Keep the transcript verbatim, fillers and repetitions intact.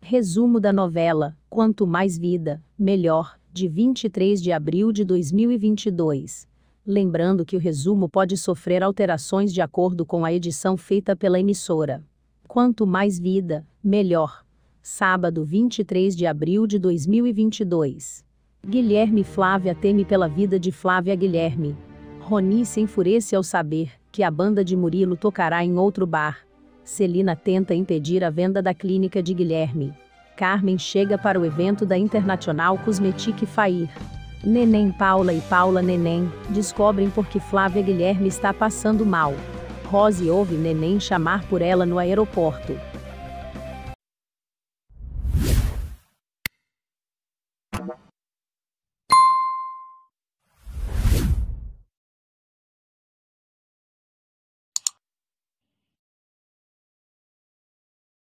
Resumo da novela Quanto Mais Vida, Melhor, de vinte e três de abril de dois mil e vinte e dois. Lembrando que o resumo pode sofrer alterações de acordo com a edição feita pela emissora. Quanto Mais Vida, Melhor. Sábado vinte e três de abril de dois mil e vinte e dois. Guilherme e Flávia teme pela vida de Flávia Guilherme. Roni se enfurece ao saber que a banda de Murilo tocará em outro bar. Celina tenta impedir a venda da clínica de Guilherme. Carmen chega para o evento da International Cosmetic Fair. Neném Paula e Paula Neném descobrem por que Flávia Guilherme está passando mal. Rose ouve Neném chamar por ela no aeroporto.